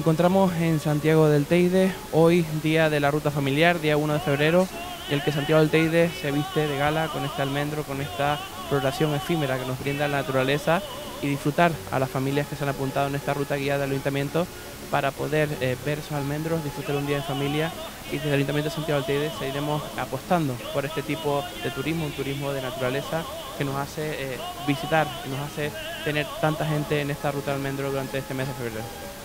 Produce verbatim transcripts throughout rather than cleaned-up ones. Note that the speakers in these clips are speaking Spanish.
encontramos en Santiago del Teide, hoy día de la ruta familiar, día uno de febrero, en el que Santiago del Teide se viste de gala con este almendro, con esta floración efímera que nos brinda la naturaleza, y disfrutar a las familias que se han apuntado en esta ruta guiada del Ayuntamiento para poder eh, ver esos almendros, disfrutar un día en familia. Y desde el Ayuntamiento de Santiago del Teide seguiremos apostando por este tipo de turismo, un turismo de naturaleza que nos hace eh, visitar y nos hace tener tanta gente en esta ruta de almendro durante este mes de febrero.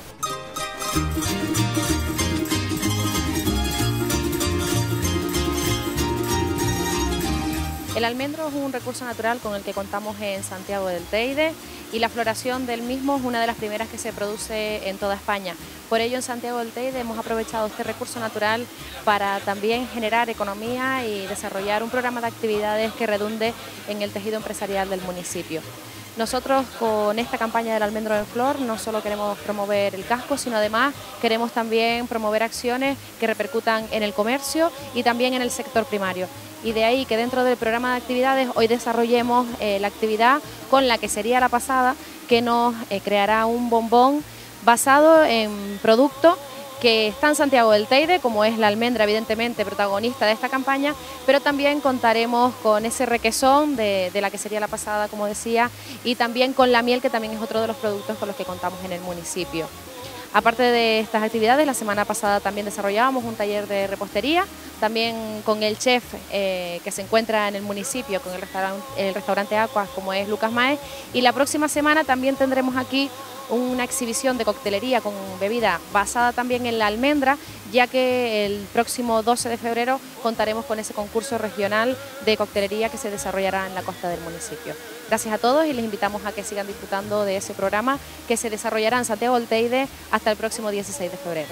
El almendro es un recurso natural con el que contamos en Santiago del Teide y la floración del mismo es una de las primeras que se produce en toda España. Por ello, en Santiago del Teide hemos aprovechado este recurso natural para también generar economía y desarrollar un programa de actividades que redunde en el tejido empresarial del municipio. Nosotros con esta campaña del almendro en flor no solo queremos promover el casco, sino además queremos también promover acciones que repercutan en el comercio y también en el sector primario. Y de ahí que dentro del programa de actividades hoy desarrollemos eh, la actividad con la que sería la pasada, que nos eh, creará un bombón basado en productos que está en Santiago del Teide, como es la almendra, evidentemente protagonista de esta campaña, pero también contaremos con ese requesón de, de la que sería la pasada, como decía, y también con la miel, que también es otro de los productos con los que contamos en el municipio. Aparte de estas actividades, la semana pasada también desarrollábamos un taller de repostería, también con el chef eh, que se encuentra en el municipio, con el restaurante, el restaurante Aquas, como es Lucas Maes, y la próxima semana también tendremos aquí una exhibición de coctelería con bebida basada también en la almendra, ya que el próximo doce de febrero contaremos con ese concurso regional de coctelería que se desarrollará en la costa del municipio. Gracias a todos y les invitamos a que sigan disfrutando de ese programa que se desarrollará en Santiago del Teide hasta el próximo dieciséis de febrero.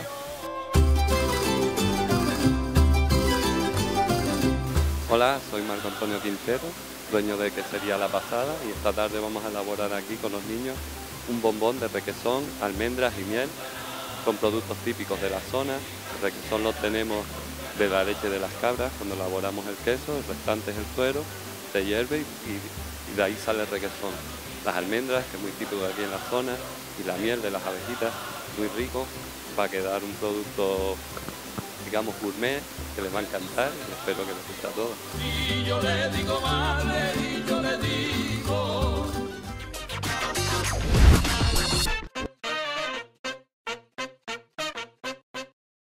Hola, soy Marco Antonio Quintero, dueño de Quesería La Pasada, y esta tarde vamos a elaborar aquí con los niños un bombón de requesón, almendras y miel con productos típicos de la zona. El requesón lo tenemos de la leche de las cabras cuando elaboramos el queso, el restante es el suero, se hierve y, y de ahí sale el requesón. Las almendras, que es muy típico de aquí en la zona, y la miel de las abejitas, muy rico, va a quedar un producto, digamos, gourmet, que les va a encantar y espero que les guste a todos. Y yo le digo madre, y yo le digo